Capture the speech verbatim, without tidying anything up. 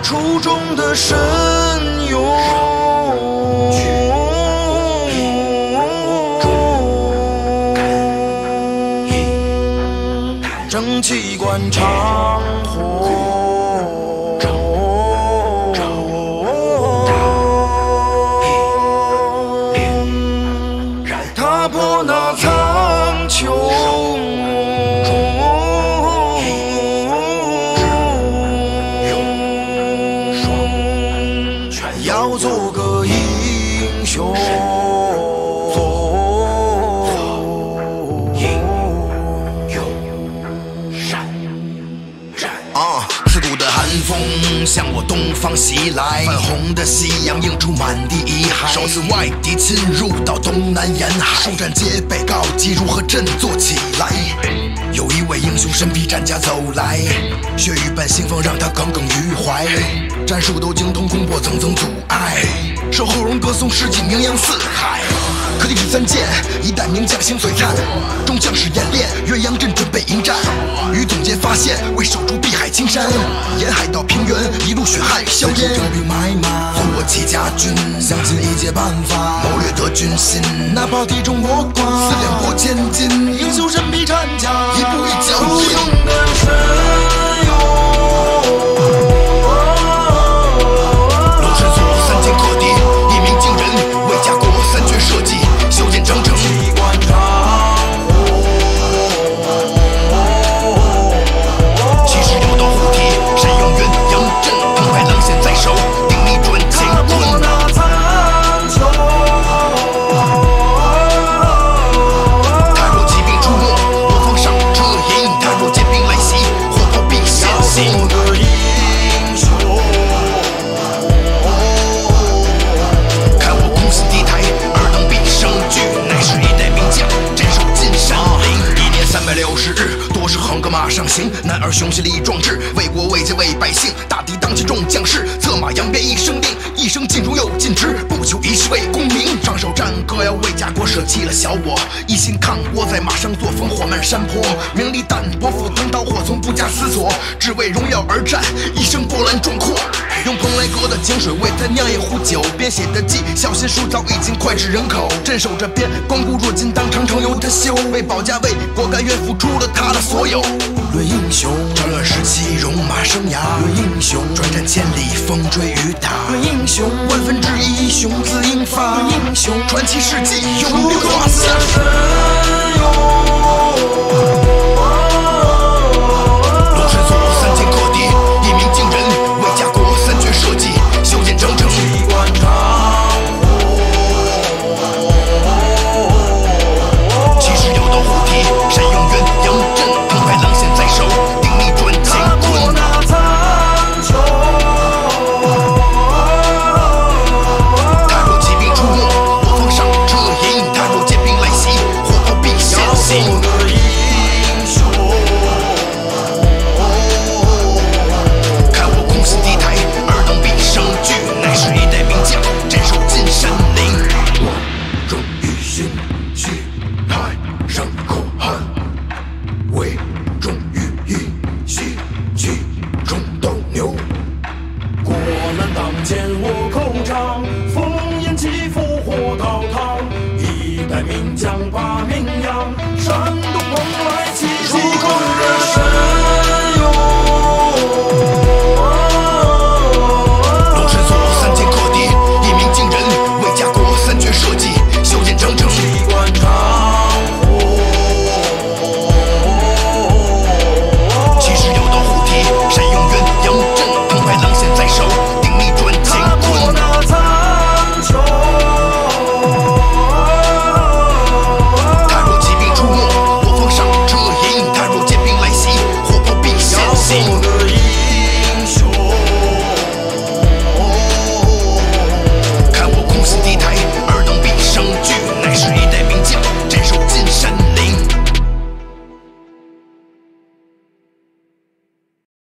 初衷的神勇，正气贯长虹，踏破那苍穹。 要做个英雄，啊！刺骨的寒风向我东方袭来，泛红的夕阳映出满地遗骸。首次外敌侵入到东南沿海，数战皆被告急，如何振作起来？ 有一位英雄神秘战家走来，血雨般兴奋让他耿耿于怀，战术都精通，攻破层层阻碍，守候人歌颂诗境名扬四海。可敌是三剑，一代名将星璀璨，众将士演练，岳阳镇准备迎战。与总监发现，为守住碧海青山，沿海到平原，一路血汗与硝烟。征兵买马，护我齐家军，相信一切办法，谋略得军心，哪怕敌众我寡，四两拨千斤，英雄神秘战甲。 一步一脚印，龙神速三剑克敌，一鸣惊人，为家国三绝设计，修建长城。气贯长虹，气势有道护体，山阳远阳镇，澎湃狼线在手，定逆转乾坤。 我的英雄，看我空心敌台，尔等必生惧，乃是一代名将，镇守金山岭。一年三百六十日，多是横戈马上行，男儿雄心力壮志，为国为家为百姓，大敌当前众将士，策马扬鞭一声令，一生尽忠又尽职，不求一世为功名，上手战歌要为家国舍弃了小我，一心抗倭在马上作风，缓慢山坡，名利淡薄，赴汤蹈火，从不加思索，只为荣耀而战，一生波澜壮阔。用蓬莱阁的井水为他酿一壶酒，编写的记，小心书早已经脍炙人口，镇守这边，光顾若金，当长城由他修，为保家卫国，甘愿付出了他的所有。论英雄，战乱时期戎马生涯；论英雄，转战千里，风吹雨打；论英雄，万分之一雄姿英发；论英雄，传奇事迹永流华夏。